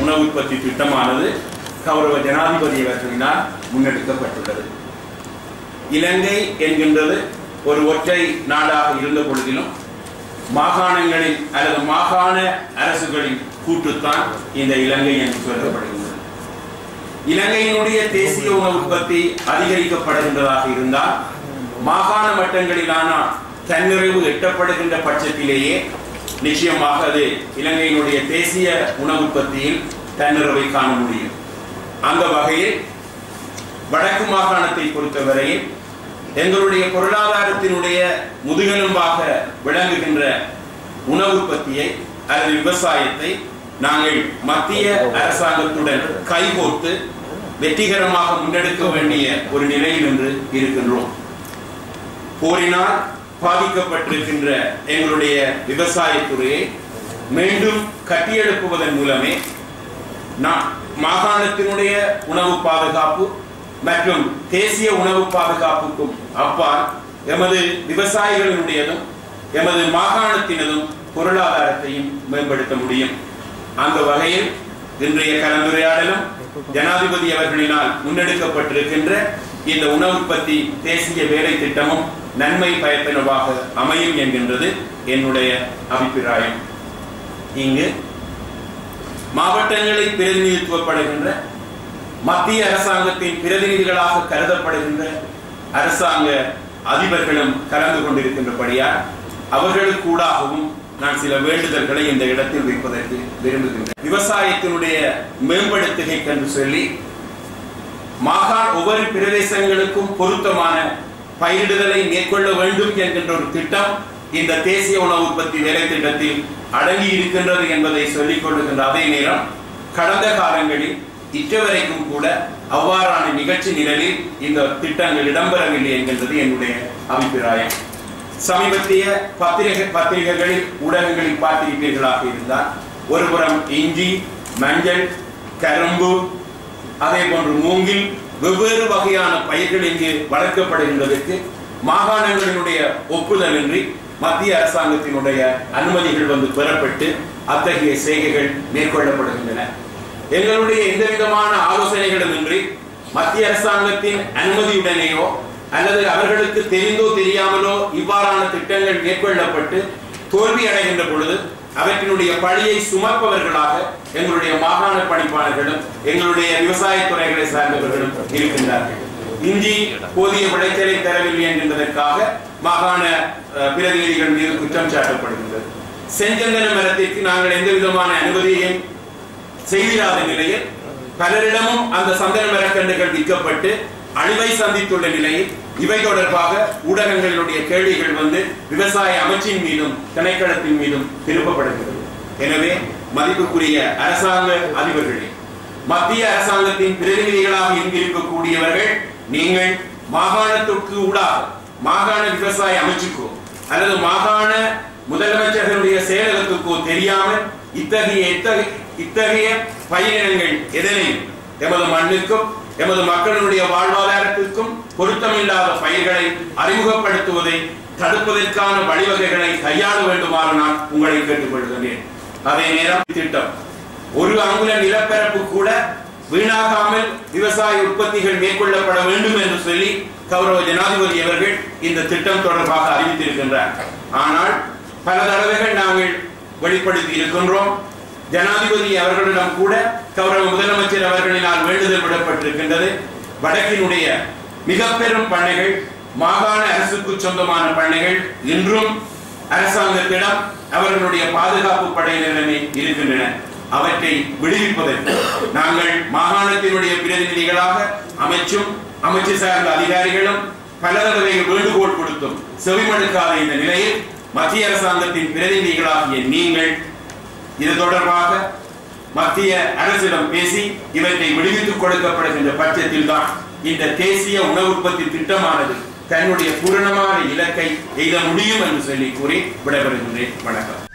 உணவு உற்பத்தி திட்டமானது கௌரவ ஜனாதிபதி அவர்களினால் முன்னெடுக்கப்பட்டுள்ளது. இலங்கை என்கின்றது ஒரு ஒற்றை நாடாக இருந்த பொழுதிலும் மாகாணங்களில் அல்லது மாகாண அரசுகளின் கூட்டுத்தான் இந்த இலங்கை என்று சொல்லப்படுகின்றது. இலங்கையினுடைய தேசிய உணவு உற்பத்தி அதிகரிக்கப்படுகின்றதாக இருந்தால் மாகாண மட்டங்களிலான தன்னிறைவு எட்டப்படுகின்ற பட்சத்திலேயே நிச்சயமாக அது இலங்கையினுடைய தேசிய உணவு உற்பத்தியில் தன்னிறைவை காண முடியும். அந்த வகையில் வடக்கு மாகாணத்தை பொறுத்தவரையில் எங்களுடைய பொருளாதாரத்தினுடைய முதுகெலும்பாக விளங்குகின்ற உணவு உற்பத்தியை அல்லது விவசாயத்தை நாங்கள் மத்திய அரசாங்கத்துடன் கைகோர்த்து வெற்றிகரமாக முன்னெடுக்க வேண்டிய ஒரு நிலையில் இன்று இருக்கின்றோம். போரினால் பாதிக்கப்பட்டிருக்கின்ற எங்களுடைய விவசாயத்துறையை மீண்டும் கட்டியெழுப்புவதன் மூலமே மாகாணத்தினுடைய உணவு பாதுகாப்பு மற்றும் தேசிய உணவு பாதுகாப்புக்கும் அப்பால் எமது விவசாயிகளினுடையதும் எமது மாகாணத்தினதும் பொருளாதாரத்தையும் மேம்படுத்த முடியும். அந்த வகையில் இன்றைய கலந்துரையாடலும் ஜனாதிபதி அவர்களினால் முன்னெடுக்கப்பட்டிருக்கின்ற இந்த உணவு உற்பத்தி தேசிய வேலை திட்டமும் நன்மை பயப்பனவாக அமையும் என்கின்றது என்னுடைய அபிப்பிராயம். இங்கு மாவட்டங்களில் பிரதிநிதித்துவப்படுகின்ற மத்திய அரசாங்கத்தின் பிரதிநிதிகளாக கருதப்படுகின்ற அரசாங்க அதிபர்களும் கலந்து கொண்டிருக்கின்றபடியால் அவர்களுக்கூடாகவும் நான் சில வேண்டுதல்களை இந்த இடத்தில் வைப்பதற்கு விரும்புகின்றேன். விவசாயத்தினுடைய மேம்படுத்துகை என்று சொல்லி ஒவ்வொரு பிரதேசங்களுக்கும் பொருத்தமான பயிரிடுதலை மேற்கொள்ள வேண்டும் என்கின்ற ஒரு திட்டம் இந்த தேசிய உணவு உற்பத்தி வேலை திட்டத்தில் அடங்கி இருக்கின்றது என்பதை சொல்லிக் கொள்ளுகின்ற அதே நேரம் கடந்த காலங்களில் இற்றவரைக்கும் கூட அவ்வாறான நிகழ்ச்சி நிரலில் இந்த திட்டங்கள் இடம்பெறவில்லை என்கின்றது என்னுடைய அபிப்பிராயம். சமீபத்திய பத்திரிகைகளில் ஊடகங்களில் பார்த்திருப்பீர்களாக இருந்தால் ஒருபுறம் இஞ்சி, மஞ்சள், கரும்பு, அதே போன்று மூங்கில் வெவ்வேறு வகையான பயிர்கள் இங்கு வளர்க்கப்படுகின்றதற்கு மாகாணங்களினுடைய ஒப்புதலின்றி மத்திய அரசாங்கத்தினுடைய அனுமதிகள் வந்து பெறப்பட்டு அத்தகைய செய்கைகள் மேற்கொள்ளப்படுகின்றன. எங்களுடைய எந்த விதமான ஆலோசனைகளும் இன்றி மத்திய அரசாங்கத்தின் அனுமதியுடனேயோ அல்லது அவர்களுக்கு தெரிந்தோ தெரியாமலோ இவ்வாறான திட்டங்கள் மேற்கொள்ளப்பட்டு தோல்வி அடைகின்ற பொழுது அவற்றினுடைய பழியை சுமப்பவர்களாக எங்களுடைய மாகாண பணிப்பாளர்களும் எங்களுடைய விவசாய துறைகளை சார்ந்தவர்களும் இருக்கின்றார்கள். இஞ்சி போதிய விளைச்சலை தரவில்லை என்கின்றதற்காக மாகாண பிரதிநிதிகள் மீது குற்றம் சாட்டப்படுகின்றது. செஞ்சந்தன மரத்திற்கு நாங்கள் எந்த விதமான அனுமதியையும் செய்திராத நிலையில் பலரிடமும் அந்த சந்தன மரக்கன்றுகள் விற்கப்பட்டு அழிவை சந்தித்துள்ள நிலையில் இவை தொடர்பாக ஊடகங்களுடைய கேள்விகள் வந்து விவசாய அமைச்சின் மீதும் திணைக்களத்தின் மீதும் திருப்பப்படுகிறது. எனவே மதிப்புக்குரிய அரசாங்க அதிபர்களே, மத்திய அரசாங்கத்தின் பிரதிநிதிகளாக இங்கிருக்கக்கூடியவர்கள் நீங்கள் மாகாணத்திற்கு ஊடாக மாகாண விவசாய அமைச்சுக்கோ அல்லது மாகாண முதலமைச்சர்களுடைய செயலகத்துக்கோ தெரியாமல் இத்தகைய பயிரினங்கள் எதனையும் எமது மண்ணுக்கும் எமது மக்களுடைய வாழ்வாதாரத்திற்கும் பொருத்தமில்லாத பயிர்களை அறிமுகப்படுத்துவதை தடுப்பதற்கான வழிவகைகளை கையாள வேண்டுமாறு நான் உங்களை கேட்டுக்கொள்கிறேன். அதே நேரம் திட்டம் ஒரு அங்குல நிலப்பரப்பு கூட வீணாகாமல் விவசாய உற்பத்திகள் மேற்கொள்ளப்பட வேண்டும் என்று சொல்லி கௌரவ ஜனாதிபதி அவர்கள் இந்த திட்டம் தொடர்பாக அறிவித்திருக்கின்றார். ஆனால் பல தடவைகள் நாங்கள் வெளிப்படுத்தி இருக்கின்றோம். ஜனாதிபதி அவர்களிடம் கூட கௌரவ முதலமைச்சர் அவர்களினால் வேண்டுதல் விடப்பட்டிருக்கின்றது. வடக்கினுடைய மிக பெரும் பண்ணைகள், மாகாண அரசுக்கு சொந்தமான பண்ணைகள் இன்றும் அரசாங்கத்திடம் அவர்களுடைய பாதுகாப்பு படையினரிடமே இருக்கின்றன. அவற்றை விடுவிப்பதற்கு நாங்கள் மாகாணத்தினுடைய பிரதிநிதிகளாக அமைச்சு சார்ந்த அதிகாரிகளும் பல தடவைகள் வேண்டுகோள் கொடுத்தும் செவிமடுக்காத இந்த நிலையில் மத்திய அரசாங்கத்தின் பிரதிநிதிகளாகிய நீங்கள் இது தொடர்பாக மத்திய அரசிடம் பேசி இவற்றை விடுவித்துக் கொடுக்கப்படுகின்ற பட்சத்தில் தான் இந்த தேசிய உணவு உற்பத்தி திட்டமானது தன்னுடைய பூரணமான இலக்கை எய்த முடியும் என்று சொல்லி கூறி விடைபெறுகின்றேன். வணக்கம்.